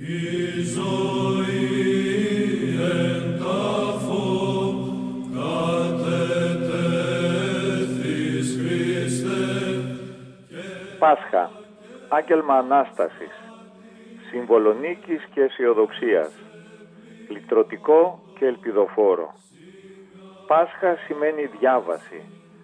Η ζωή εν τάφο κατετέθης Χριστέ. Πάσχα, άγγελμα Ανάστασης, σύμβολο νίκης και αισιοδοξίας, λυτρωτικό και ελπιδοφόρο. Πάσχα σημαίνει διάβαση,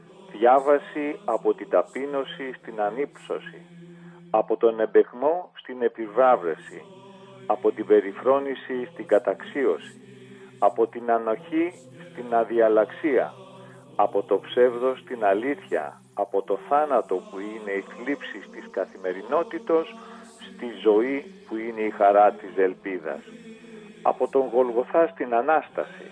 διάβαση από την ταπείνωση στην ανύψωση, από τον εμπεγμό στην επιβράβευση, από την περιφρόνηση στην καταξίωση, από την ανοχή στην αδιαλαξία, από το ψεύδος στην αλήθεια, από το θάνατο που είναι η θλίψη της καθημερινότητος στη ζωή που είναι η χαρά της ελπίδας, από τον Γολγοθά στην Ανάσταση.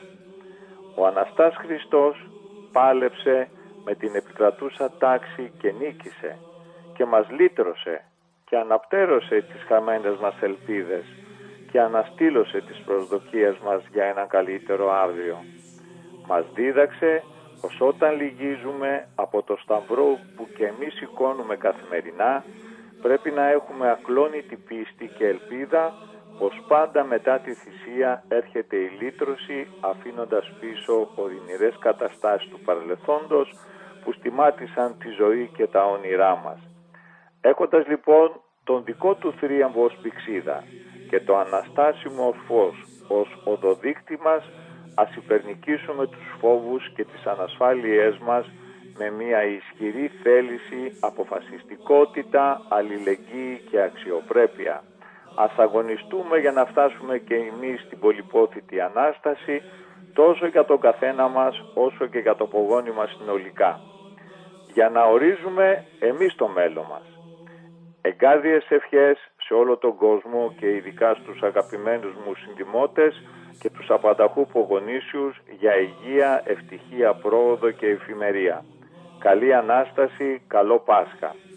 Ο Αναστάς Χριστός πάλεψε με την επικρατούσα τάξη και νίκησε και μας λύτρωσε και αναπτέρωσε τις χαμένες μας ελπίδες και αναστήλωσε τις προσδοκίες μας για ένα καλύτερο αύριο. Μας δίδαξε πως όταν λυγίζουμε από το σταυρό που και εμείς σηκώνουμε καθημερινά, πρέπει να έχουμε ακλόνητη πίστη και ελπίδα πως πάντα μετά τη θυσία έρχεται η λύτρωση, αφήνοντας πίσω οδυνηρές καταστάσεις του παρελθόντος που στιμάτισαν τη ζωή και τα όνειρά μας. Έχοντας λοιπόν τον δικό του θρίαμβο ως πηξίδα και το αναστάσιμο φως ως οδοδείκτη μας, ας υπερνικήσουμε τους φόβους και τις ανασφάλειές μας με μια ισχυρή θέληση, αποφασιστικότητα, αλληλεγγύη και αξιοπρέπεια. Ας αγωνιστούμε για να φτάσουμε και εμείς στην πολυπόθητη Ανάσταση, τόσο για τον καθένα μας όσο και για το πογόνι μας συνολικά, για να ορίζουμε εμείς το μέλλον μας. Εγκάρδιες ευχές σε όλο τον κόσμο και ειδικά στους αγαπημένους μου συντιμώτες και τους απανταχού πογονίσιους για υγεία, ευτυχία, πρόοδο και ευημερία. Καλή Ανάσταση, καλό Πάσχα.